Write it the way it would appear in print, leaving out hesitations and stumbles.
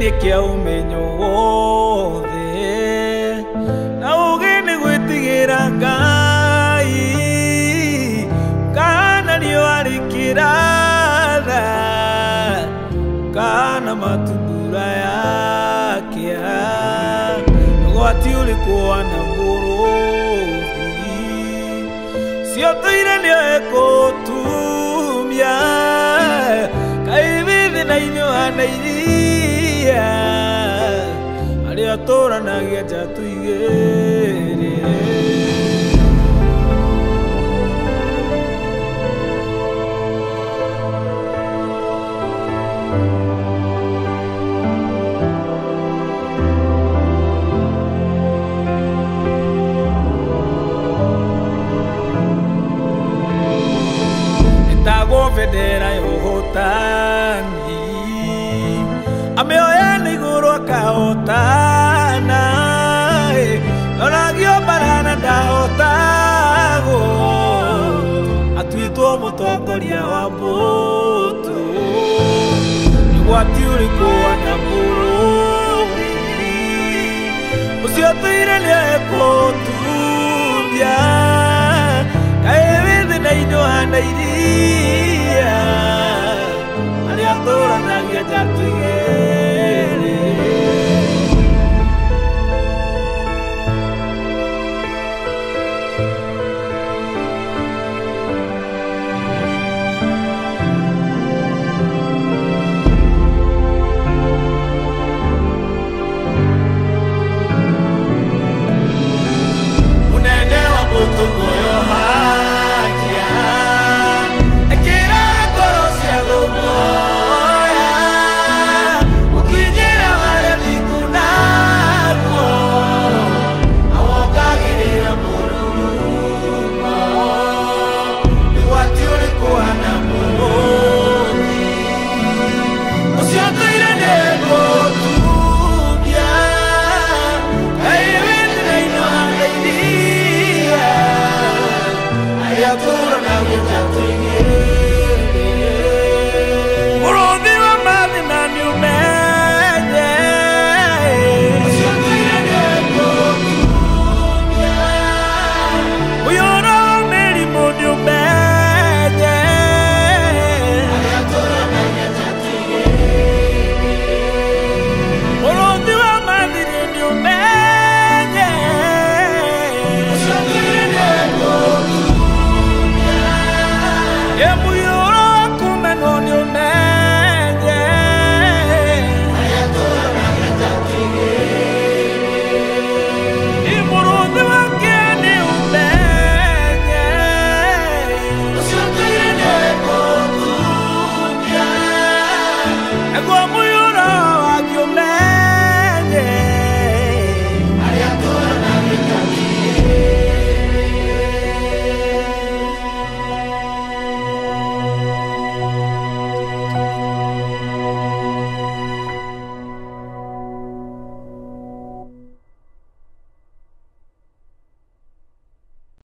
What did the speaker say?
gĩthĩinĩ kĩa ũmenyo wothe na ũũgĩ nĩ gwĩtigĩra Ngai kana nĩ arĩ kĩratha kana matundura yake ũgwati ũrĩkũ wana mũrũthi ciotũire nĩ egũtumia Kaĩ thĩna inyuana iria arĩa tũranagia nja tũigĩrĩre bendera y'ũhotani amĩoya na igũrũ akahotana onagio mbarana ndahotagwo atuĩtwo mũtongoria wa mbũtũ ũgwati ũrĩkũ wana mũrũthi ũcio tũire nĩ egũtumbia Kaĩ thĩna-inĩ wana iria arĩa tũranagia nja tũigĩrĩre